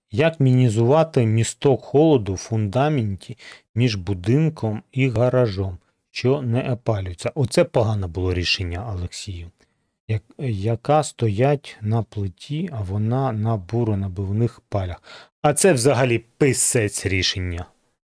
Як мінімізувати місток холоду в фундаменті між будинком і гаражом, що не опалюється? Оце погане було рішення, Олексію. Яка стоять на плиті, а вона на буронабивних палях. А це взагалі писець рішення.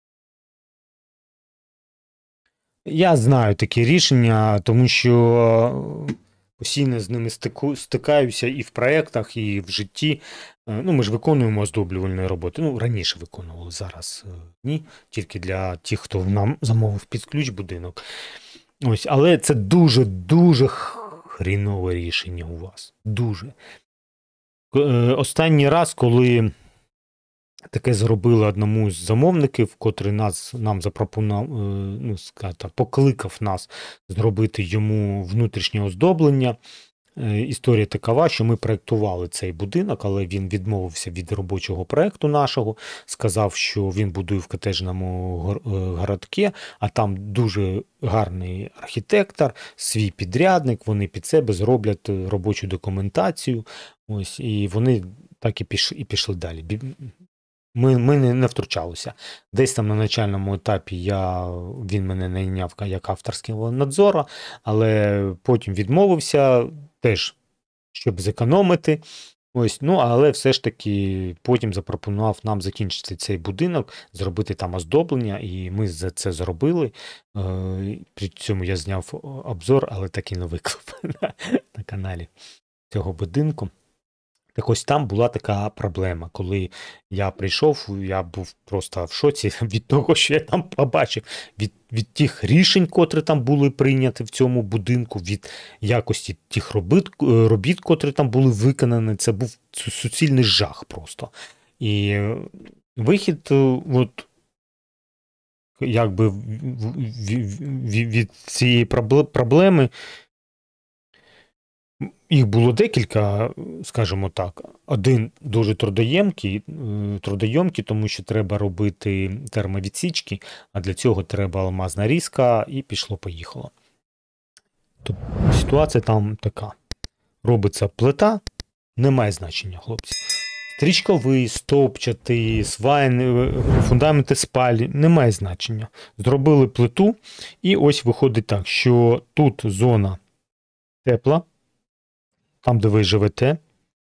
Я знаю такі рішення, тому що постійно з ними стикаюся і в проєктах, і в житті. Ну, ми ж виконуємо оздоблювальні роботи. Ну, раніше виконували, зараз ні. Тільки для тих, хто нам замовив під ключ будинок. Ось, але це дуже хрінове рішення у вас. Дуже. Останній раз, коли таке зробили одному з замовників, котрий нам запропонував, ну, покликав нас зробити йому внутрішнє оздоблення. Історія такова, що ми проєктували цей будинок, але він відмовився від робочого проєкту нашого, сказав, що він будує в котеджному городку, а там дуже гарний архітектор, свій підрядник, вони під себе зроблять робочу документацію, ось, і вони так і пішли далі. Ми не втручалися. Десь там на начальному етапі він мене найняв як авторського надзору, але потім відмовився, теж, щоб зекономити. Ось, ну, але все ж таки потім запропонував нам закінчити цей будинок, зробити там оздоблення, і ми за це зробили. При цьому я зняв обзор, але так і не виклав на каналі цього будинку. Так ось там була така проблема. Коли я прийшов, я був просто в шоці від того, що я там побачив, від тих рішень, котрі там були прийняті в цьому будинку, від якості тих робіт, котрі там були виконані. Це був суцільний жах просто. І вихід от, якби від цієї проблеми, їх було декілька, скажімо так. Один дуже трудоємкий, тому що треба робити термовідсічки, а для цього треба алмазна різка, і пішло-поїхало. Тобто ситуація там така. Робиться плита, немає значення, хлопці. Стрічковий, стовпчатий, свайний, фундаменти спалі, немає значення. Зробили плиту, і ось виходить так, що тут зона тепла, там, де ви живете.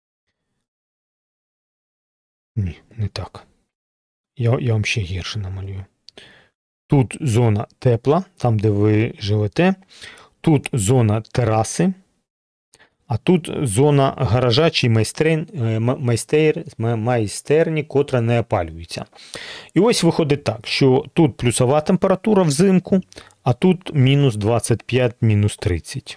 Ні, не так. Я вам ще гірше намалюю. Тут зона тепла, там, де ви живете. Тут зона тераси, а тут зона гаража чи майстерні, котра не опалюється. І ось виходить так, що тут плюсова температура взимку, а тут мінус 25, мінус 30.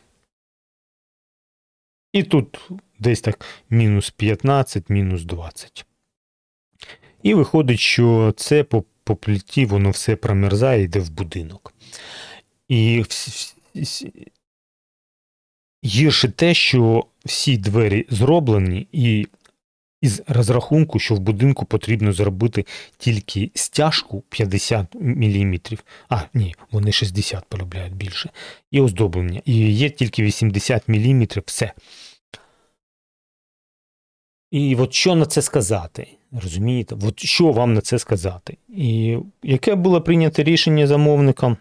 І тут десь так мінус 15, мінус 20. І виходить, що це по плиті воно все промерзає і йде в будинок. І гірше те, що всі двері зроблені, і із розрахунку, що в будинку потрібно зробити тільки стяжку 50 мм. А, ні, вони 60 полюбляють більше. І оздоблення. І є тільки 80 мм, все. І от що на це сказати? Розумієте? От що вам на це сказати? І яке було прийнято рішення замовником?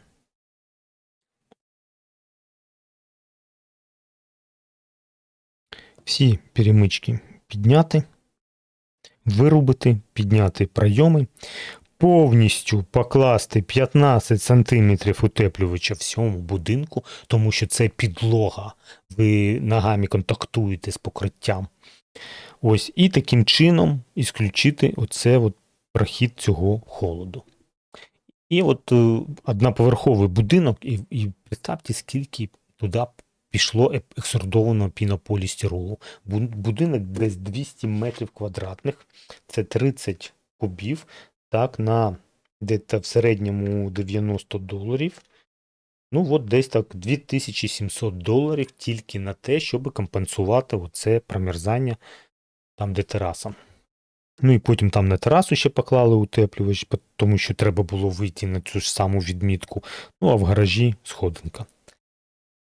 Всі перемички підняти, вирубити, підняти прийоми, повністю покласти 15 см утеплювача всьому будинку, тому що це підлога, ви ногами контактуєте з покриттям. Ось, і таким чином ісключити оце от прохід цього холоду. І от одноповерховий будинок, і представте, скільки туди пішло екструдованого пінополістиролу. Будинок десь 200 метрів квадратних, це 30 кубів, так, на десь в середньому $90. Ну, от десь так $2700 тільки на те, щоб компенсувати оце промерзання там, де тераса. Ну і потім там на терасу ще поклали утеплювач, тому що треба було вийти на цю ж саму відмітку. Ну, а в гаражі сходинка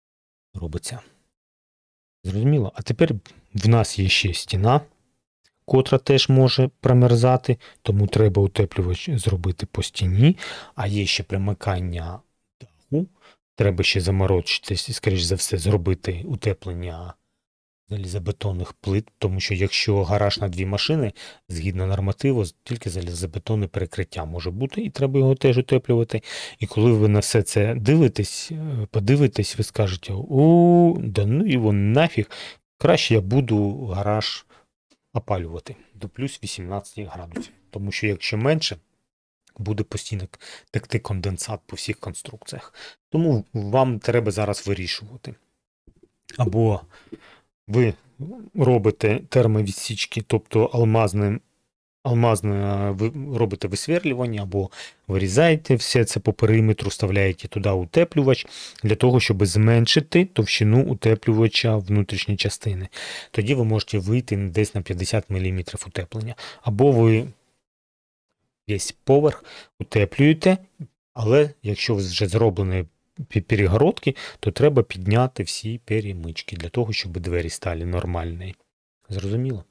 робиться. Зрозуміло? А тепер в нас є ще стіна, котра теж може промерзати, тому треба утеплювач зробити по стіні, а є ще примикання даху, треба ще заморочитись, скоріш за все, зробити утеплення залізобетонних плит, тому що якщо гараж на 2 машини, згідно нормативу, тільки залізобетонне перекриття може бути, і треба його теж утеплювати. І коли ви на все це подивитесь, ви скажете, да ну його нафіг, краще я буду гараж опалювати до плюс 18 градусів. Тому що якщо менше, буде постійно текти конденсат по всіх конструкціях. Тому вам треба зараз вирішувати. Або ви робите термовідсічки, тобто алмазне робите висверлювання, або вирізаєте все це по периметру, вставляєте туди утеплювач, для того, щоб зменшити товщину утеплювача внутрішньої частини. Тоді ви можете вийти десь на 50 мм утеплення. Або ви весь поверх утеплюєте, але якщо вже зроблені перегородки, то треба підняти всі перемички для того, щоб двері стали нормальні. Зрозуміло?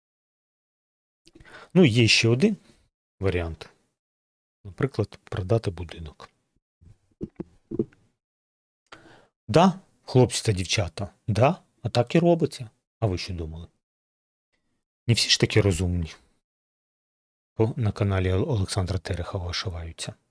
Ну, є ще один варіант. Наприклад, продати будинок. Да, хлопці та дівчата, да, а так і робиться. А ви що думали? Не всі ж такі розумні на каналі Олександра Терехова ошиваються.